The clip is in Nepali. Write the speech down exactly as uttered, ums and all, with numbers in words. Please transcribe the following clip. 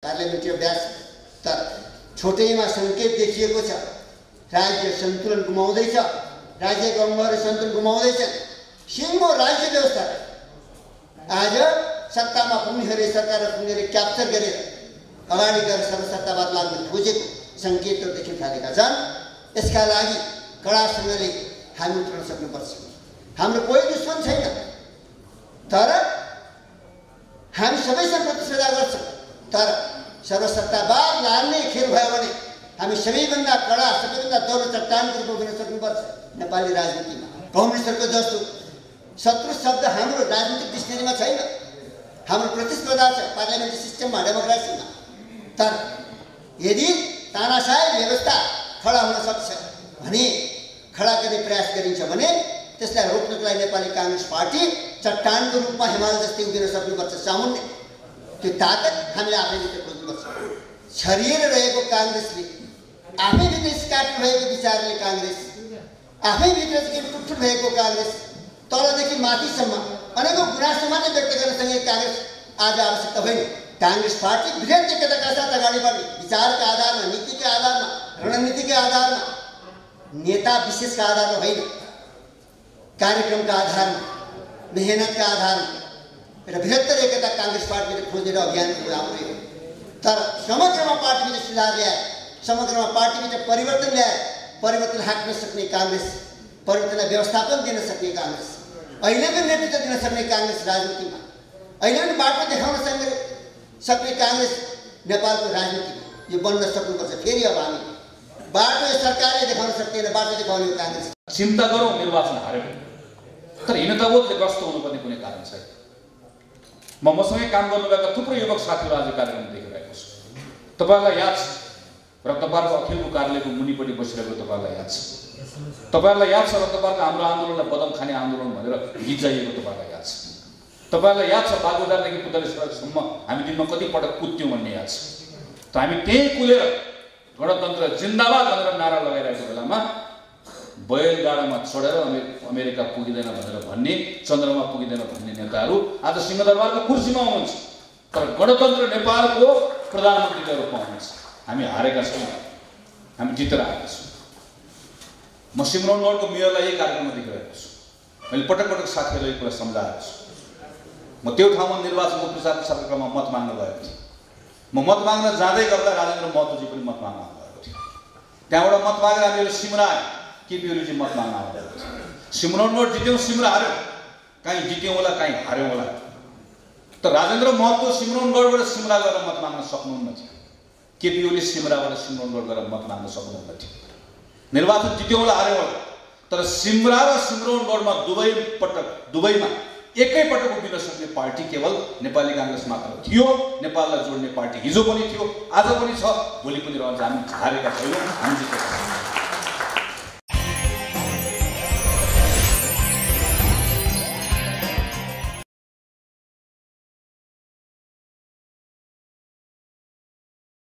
पार्लियामेन्ट्री अभ्यास तर छोटैमा सङ्केत देखिएको छ। राज्य सन्तुलन गुमाउँदैछ, राज्यको अङ्गहरू सन्तुलन गुमाउँदैछन्। सिङ्गो राज्य व्यवस्था आज सत्तामा पुग्नेहरूले सरकारमा पुग्नेहरूले क्याप्चर गरेर अगाडि गएर सर्वसत्तावाद लाग्न खोजेको सङ्केतहरू देखिन थालेका छन्। यसका लागि कडासँगले हामी उठ्न सक्नुपर्छ। हाम्रो कोही दुश्मन छैन, तर हामी सबैसँग प्रतिस्पर्धा गर्छौँ। तर सर्वसत्तावाद लाग्ने खेल भयो भने हामी सबैभन्दा कडा, सबैभन्दा दौरो चट्टानको रूपमा उभिन सक्नुपर्छ। नेपाली राजनीतिमा कम्युनिस्टहरूको जस्तो शत्रु शब्द हाम्रो राजनीतिक डिक्सनेरीमा छैन। हाम्रो प्रतिस्पर्धा छ पार्लियामेन्ट्री सिस्टममा, डेमोक्रेसीमा। तर यदि तानाशाही व्यवस्था खडा हुन सक्छ भने, खडा गर्ने प्रयास गरिन्छ भने त्यसलाई रोक्नको लागि नेपाली काङ्ग्रेस पार्टी चट्टानको रूपमा हिमाल जस्तै उभिन सक्नुपर्छ। सामुन्ने त्यो ताकत हामीले आफैभित्र खोज्नुपर्छ। छरिएर रहेको काङ्ग्रेसले, आफैभित्र स्काट भएको विचारले काङ्ग्रेस, आफैभित्र चाहिँ टुटफुट भएको काङ्ग्रेस, तलदेखि माथिसम्म अनेकौँ गुनासो मात्रै व्यक्त गर्नसँगै काङ्ग्रेस आज आवश्यकता होइन। काङ्ग्रेस पार्टी बृहत् एकताका साथ अगाडि बढ्ने, विचारका आधारमा, नीतिका आधारमा, रणनीतिका आधारमा, नेता विशेषका आधारमा होइन, कार्यक्रमका आधारमा, मेहनतका आधारमा एउटा बृहत्तर एकता काङ्ग्रेस पार्टीले खोजेर अभियानको राम्रो हो। तर समग्रमा पार्टीभित्र सुधार ल्याए, समग्रमा पार्टीभित्र परिवर्तन ल्याए, परिवर्तन हाँक्न सक्ने काङ्ग्रेस, परिवर्तनलाई व्यवस्थापन दिन सक्ने काङ्ग्रेस, अहिलेको नेतृत्व दिन सक्ने काङ्ग्रेस राजनीतिमा, अहिले पनि बाटो देखाउन सक्ने सक्ने काङ्ग्रेस नेपालको राजनीतिमा यो बन्न सक्नुपर्छ। फेरि अब हामी बाटो यो सरकारले देखाउन सक्दैन, बाटो देखाउने हो काङ्ग्रेस। चिन्ता गरौँ निर्वाचन हार्यो तर हिनतावतले ग्रस्त हुनुपर्ने कुनै कारण छैन। म मसँगै काम गर्नुभएका थुप्रै युवक साथीहरू आज कार्यक्रम देखिरहेको छु। तपाईँहरूलाई याद छ र तपाईँहरूको अखिलको कार्यालयको मुनिपट्टि बसिरहेको तपाईँहरूलाई याद छ। तपाईँहरूलाई याद छ र तपाईँहरूको हाम्रो आन्दोलनलाई बदम खाने आन्दोलन भनेर गीत गाइएको तपाईँहरूलाई याद छ। तपाईँहरूलाई याद छ बागबजारदेखि पुतलेश्वरसम्म हामी दिनमा कति पटक कुद्थ्यौँ भन्ने याद छ। त हामी त्यहीँ कुदेर गणतन्त्र जिन्दाबाद भनेर नारा लगाइरहेको बेलामा बैलगाडामा चढेर अमेरिका पुगिँदैन भनेर भन्ने, चन्द्रमा पुगिँदैन भन्ने नेताहरू आज सिंहदरबारको कुर्सीमा हुनुहुन्छ, तर गणतन्त्र नेपालको प्रधानमन्त्रीका रूपमा हुनुहुन्छ। हामी हारेका छौँ, हामी जितेर आएका छौँ। म सिमरौनगढको मेयरलाई यही कार्यक्रममा देखिरहेको छु। मैले पटक पटक साथीहरूलाई एक कुरा सम्झाएको छु। म त्यो ठाउँमा निर्वाचनको प्रचार प्रसारक्रममा मत माग्न गएको थिएँ। म मत माग्न जाँदै गर्दा राजेन्द्र महतोजी पनि मत माग्न आउनुभएको थियो। त्यहाँबाट मत मागेर हामीहरू सिमरा केपी ओलीजी मत माग्न आउनुभएको थियो। सिमरौनगढ जित्यौँ, सिमरा हार्यो, काहीँ जित्यौँ होला, काहीँ हार्यौँ होला। त राजेन्द्र महतो सिमरौनगढबाट सिमरा गएर मत माग्न सक्नुहुन्न थियो। केपी ओली सिमराबाट सिमरौनगढ गएर मत माग्न सक्नुहुन्न थियो। निर्वाचन जित्यौँ होला, हार्यौँ होला, तर सिमरा र सिमरौनगढमा दुवै पटक दुवैमा एकैपटक उभिन सक्ने पार्टी केवल नेपाली काङ्ग्रेस मात्र थियो। नेपाललाई जोड्ने पार्टी हिजो पनि थियो, आज पनि छ, भोलि पनि रहन्छ। हामी हारेका छैनौँ, हामी जितेका छौँ।